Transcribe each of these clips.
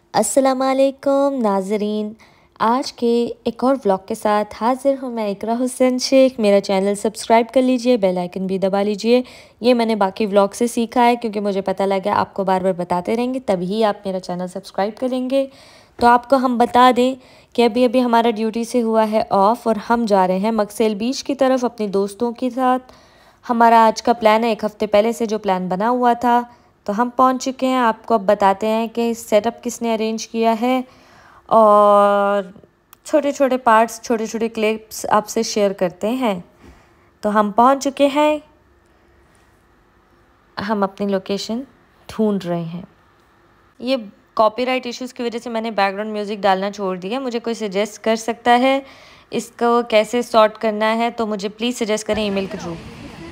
अस्सलामुअलैकुम नाज़रीन, आज के एक और व्लॉग के साथ हाज़िर हूँ मैं इकरा हुसैन शेख। मेरा चैनल सब्सक्राइब कर लीजिए, बेल आइकन भी दबा लीजिए। ये मैंने बाकी व्लॉग से सीखा है क्योंकि मुझे पता लगा आपको बार बार बताते रहेंगे तभी आप मेरा चैनल सब्सक्राइब करेंगे। तो आपको हम बता दें कि अभी अभी हमारा ड्यूटी से हुआ है ऑफ़ और हम जा रहे हैं मकसेल बीच की तरफ अपने दोस्तों के साथ। हमारा आज का प्लान है, एक हफ़्ते पहले से जो प्लान बना हुआ था, तो हम पहुंच चुके हैं। आपको अब बताते हैं कि सेटअप किसने अरेंज किया है और छोटे छोटे पार्ट्स, छोटे छोटे क्लिप्स आपसे शेयर करते हैं। तो हम पहुंच चुके हैं, हम अपनी लोकेशन ढूंढ रहे हैं। ये कॉपीराइट इश्यूज़ की वजह से मैंने बैकग्राउंड म्यूज़िक डालना छोड़ दिया। मुझे कोई सजेस्ट कर सकता है इसको कैसे सॉर्ट करना है तो मुझे प्लीज़ सजेस्ट करें ईमेल के थ्रू।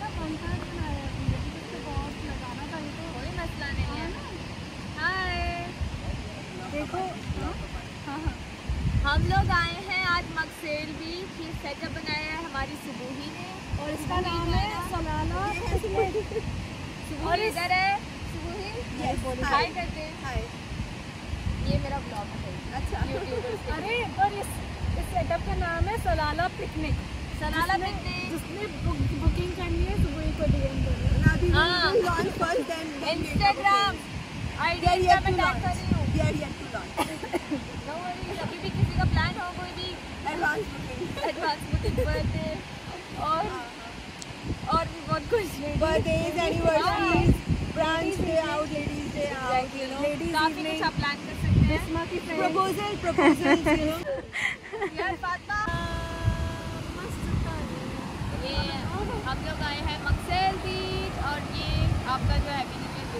हम लोग आए हैं आज मकसेल बीच। ये सेटअप बनाया है हमारी सुबूही ने और इसका नाम है सलाला पिकनिक। और इधर है सुबूही, हाय करते हैं। ये मेरा ब्लॉग है। अच्छा यूट्यूब। अरे पर इस सेटअप का नाम है सलाला पिकनिक। सलाला पिकनिक जिसने बुकिंग करनी है सुबूही को डीएम करें। हां, launch first then Instagram ID में टैग कर रही हूं। अभी भी किसी का प्लान हो, कोई भी एडवांस बुकिंग बर्थडे और भी बहुत कुछ, birthdays, anniversaries, branch day out, ladies day out, you know काफी कुछ आप प्लान कर सकते हैं। प्रपोजल्स यू नो यार फातिमा मस्त। ये हम लोग आए हैं मकसेल बीच और ये आपका जो है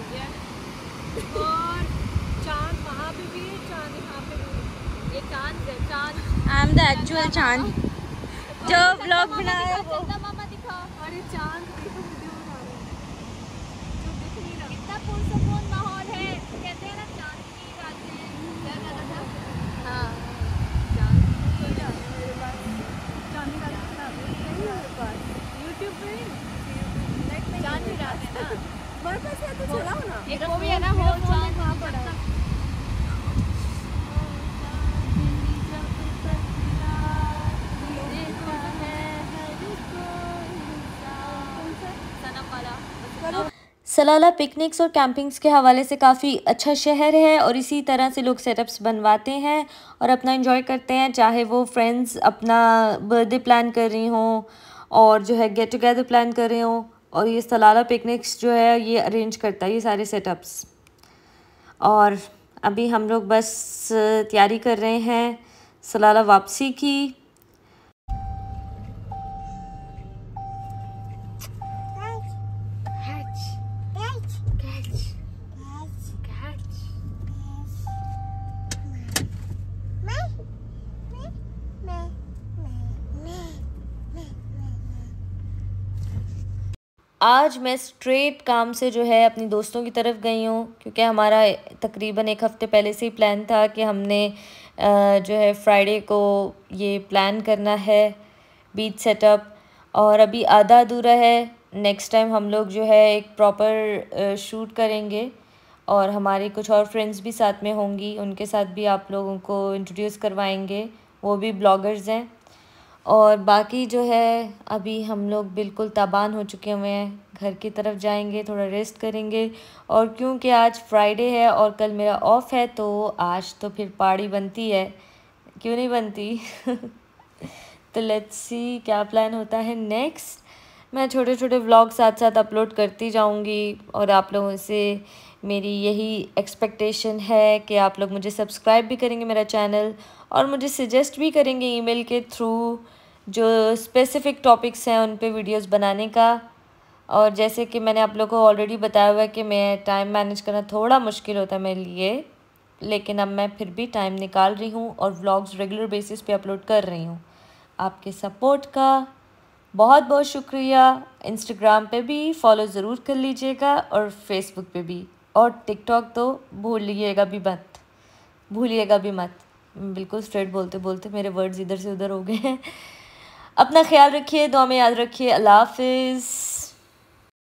और चांद वहाँ पे भी है, चांद यहाँ पे भी। ये चांद है, चांद आई एम द एक्चुअल चांद जो व्लॉग बनाया है वो। मामा दिखा। अरे चांद देखो, वीडियो बना रहे हैं जो दिख नहीं रहा। कितना पुरसकून माहौल है, कहते हैं ना चांद की रातें। क्या लगा था? हाँ चांद की रातें मेरे पास, चांद की रातें बना दो मेरे पास यूट्यूब पे नेट में चांद की रातें ना मेरे पास है तो चलाओ ना। एक वो भी है ना, वो चांद वहाँ पड़ा है। सलाला पिकनिक्स और कैंपिंग्स के हवाले से काफ़ी अच्छा शहर है और इसी तरह से लोग सेटअप्स बनवाते हैं और अपना एंजॉय करते हैं, चाहे वो फ्रेंड्स अपना बर्थडे प्लान कर रही हों और जो है गेट टुगेदर प्लान कर रहे हों। और ये सलाला पिकनिक्स जो है ये अरेंज करता है ये सारे सेटअप्स। और अभी हम लोग बस तैयारी कर रहे हैं सलाला वापसी की। आज मैं स्ट्रेट काम से जो है अपनी दोस्तों की तरफ गई हूँ क्योंकि हमारा तकरीबन एक हफ़्ते पहले से ही प्लान था कि हमने जो है फ्राइडे को ये प्लान करना है बीच सेटअप, और अभी आधा अधूरा है। नेक्स्ट टाइम हम लोग जो है एक प्रॉपर शूट करेंगे और हमारे कुछ और फ्रेंड्स भी साथ में होंगी, उनके साथ भी आप लोगों को इंट्रोड्यूस करवाएंगे, वो भी ब्लॉगर्स हैं। और बाकी जो है अभी हम लोग बिल्कुल ताबान हो चुके हुए हैं, घर की तरफ जाएंगे, थोड़ा रेस्ट करेंगे। और क्योंकि आज फ्राइडे है और कल मेरा ऑफ़ है तो आज तो फिर पार्टी बनती है, क्यों नहीं बनती। तो लेट्स सी क्या प्लान होता है नेक्स्ट। मैं छोटे छोटे व्लॉग साथ साथ अपलोड करती जाऊंगी और आप लोगों से मेरी यही एक्सपेक्टेशन है कि आप लोग मुझे सब्सक्राइब भी करेंगे मेरा चैनल और मुझे सजेस्ट भी करेंगे ईमेल के थ्रू जो स्पेसिफ़िक टॉपिक्स हैं उन पे वीडियोस बनाने का। और जैसे कि मैंने आप लोगों को ऑलरेडी बताया हुआ है कि मैं टाइम मैनेज करना थोड़ा मुश्किल होता है मेरे लिए, लेकिन अब मैं फिर भी टाइम निकाल रही हूँ और व्लॉग्स रेगुलर बेसिस पे अपलोड कर रही हूँ। आपके सपोर्ट का बहुत बहुत शुक्रिया। इंस्टाग्राम पे भी फॉलो ज़रूर कर लीजिएगा और फेसबुक पे भी, और टिकटॉक तो भूलिएगा भी मत। बिल्कुल स्ट्रेट बोलते बोलते मेरे वर्ड्स इधर से उधर हो गए हैं। अपना ख्याल रखिए, दुआ में याद रखिए। अल्लाह हाफिज़।